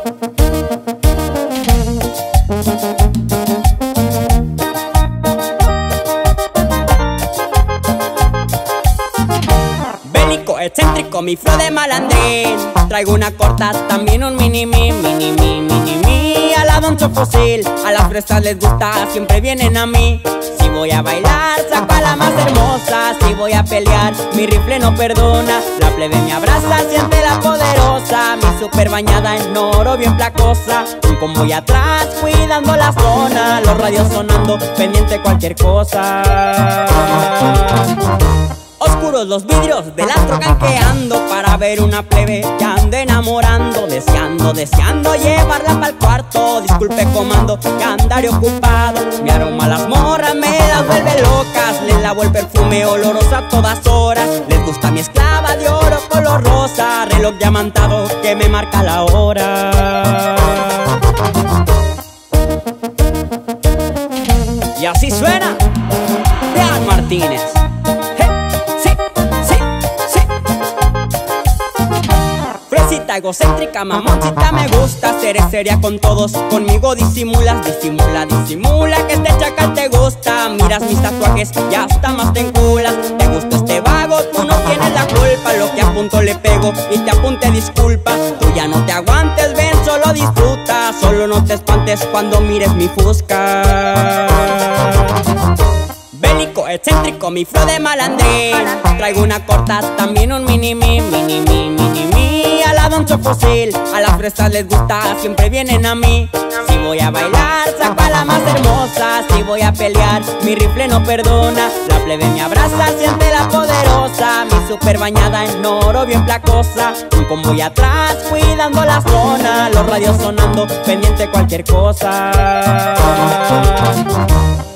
Bélico, excéntrico, mi flow de malandrín. Traigo una corta, también un mini-mi. A la Don Chofosil, a las fresas les gusta, siempre vienen a mí. Si voy a bailar, saco a la más hermosa. Si voy a pelear, mi rifle no perdona. La plebe me abraza, siente la poderosa. Mi super bañada en oro, bien placosa. Un convoy atrás, cuidando la zona. Los radios sonando, pendiente cualquier cosa. Oscuros los vidrios del astro canqueando para ver una plebe que ando enamorando. Deseando llevarla pa'l cuarto. Disculpe comando, que andaré ocupado. Mi aroma a las morras me las vuelve locas. Les lavo el perfume oloroso a todas horas. Les gusta mi esclava de oro color rosa. Reloj diamantado que me marca la hora. Y así suena Dean Martínez. Fresita egocéntrica, mamoncita, me gusta. Seré seria con todos, conmigo disimulas. Disimula que este chacal te gusta. Miras mis tatuajes y hasta más te enculas. Te gusta este vago, tú no tienes la culpa. Lo que apunto le pego y te apunte disculpa. Tú ya no te aguantes, ven, solo disfruta. Solo no te espantes cuando mires mi fusca. Bélico, excéntrico, mi flow de malandrín. Traigo una corta, también un mini-mi. A la Don Chofosil, a las fresas les gusta, siempre vienen a mí. Si voy a bailar, saco a la más hermosa. Si voy a pelear, mi rifle no perdona. La plebe me abraza, siente la poderosa. Mi super bañada en oro, bien placosa. Un convoy atrás, cuidando la zona. Los radios sonando, pendiente cualquier cosa.